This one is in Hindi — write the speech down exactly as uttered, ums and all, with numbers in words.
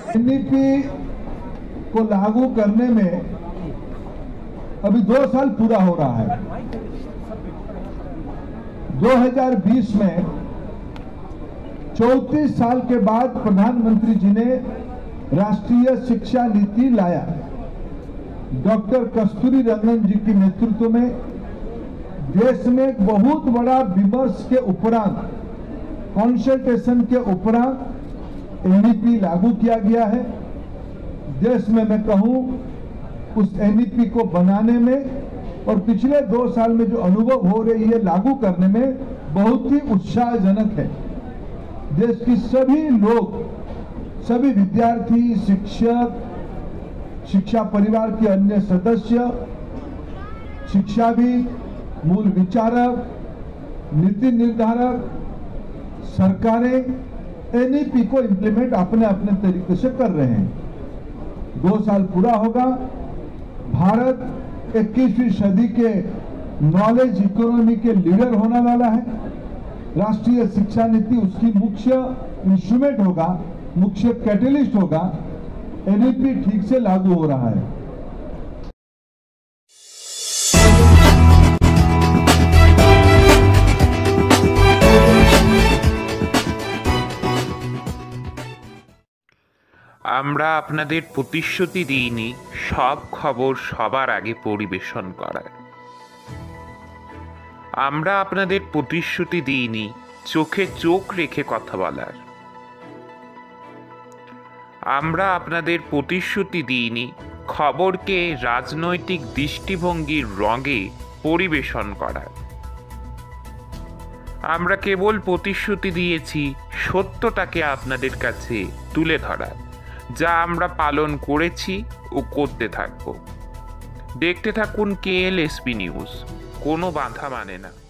एनईपी को लागू करने में अभी दो साल पूरा हो रहा है। दो हज़ार बीस में चौंतीस साल के बाद प्रधानमंत्री जी ने राष्ट्रीय शिक्षा नीति लाया। डॉक्टर कस्तूरी रंगन जी के नेतृत्व में देश में एक बहुत बड़ा विमर्श के उपरांत, कंसल्टेशन के उपरांत एनईपी लागू किया गया है। देश में मैं कहूं उस एनईपी को बनाने में और पिछले दो साल में जो अनुभव हो रही है लागू करने में बहुत ही उत्साहजनक है। देश की सभी लोग, सभी विद्यार्थी, शिक्षक, शिक्षा परिवार के अन्य सदस्य, शिक्षाविद, मूल विचारक, नीति निर्धारक, सरकारें एनईपी को इंप्लीमेंट अपने अपने तरीके से कर रहे हैं। दो साल पूरा होगा, भारत इक्कीसवीं सदी के नॉलेज इकोनॉमी के लीडर होने वाला है। राष्ट्रीय शिक्षा नीति उसकी मुख्य इंस्ट्रूमेंट होगा, मुख्य कैटलिस्ट होगा। एनईपी ठीक से लागू हो रहा है। আমরা আপনাদের প্রতিশ্রুতি দিইনি সব খবর সবার আগে পরিবেশন করার। আমরা আপনাদের প্রতিশ্রুতি দিইনি চোখে চোখ রেখে কথা বলার। আমরা আপনাদের প্রতিশ্রুতি দিইনি খবরকে রাজনৈতিক দৃষ্টিভঙ্গির রঙে পরিবেশন করার। আমরা কেবল প্রতিশ্রুতি দিয়েছি সত্যটাকে আপনাদের কাছে তুলে ধরার, যা আমরা পালন করেছি ও করতে থাকব। দেখতে থাকুন কেএলএসপি নিউজ, কোনো বাধা মানে না।